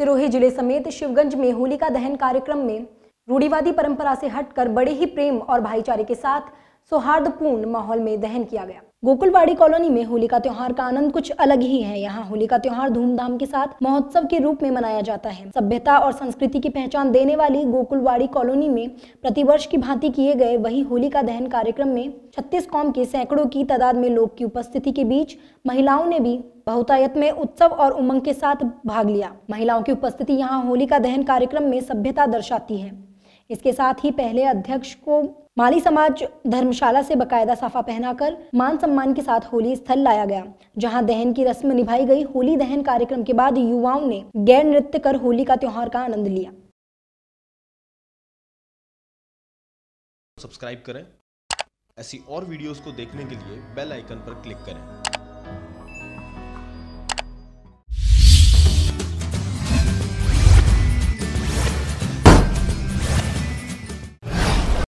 सिरोही जिले समेत शिवगंज में होलिका दहन कार्यक्रम में रूढ़िवादी परंपरा से हटकर बड़े ही प्रेम और भाईचारे के साथ सौहार्दपूर्ण माहौल में दहन किया गया। गोकुलवाड़ी कॉलोनी में होलिका त्योहार का आनंद कुछ अलग ही है। यहाँ होलिका त्योहार धूमधाम के साथ महोत्सव के रूप में मनाया जाता है। सभ्यता और संस्कृति की पहचान देने वाली गोकुलवाड़ी कॉलोनी में प्रतिवर्ष की भांति किए गए वही होलिका दहन कार्यक्रम में 36 कौम के सैकड़ों की तादाद में लोग की उपस्थिति के बीच महिलाओं ने भी बहुतायत में उत्सव और उमंग के साथ भाग लिया। महिलाओं की उपस्थिति यहाँ होलिका दहन कार्यक्रम में सभ्यता दर्शाती है। इसके साथ ही पहले अध्यक्ष को माली समाज धर्मशाला से बकायदा साफा पहनाकर मान सम्मान के साथ होली स्थल लाया गया, जहां दहन की रस्म निभाई गई। होली दहन कार्यक्रम के बाद युवाओं ने गैर नृत्य कर होली का त्योहार का आनंद लिया। सब्सक्राइब करें। ऐसी और वीडियोस को देखने के लिए बेल आइकन पर क्लिक करें।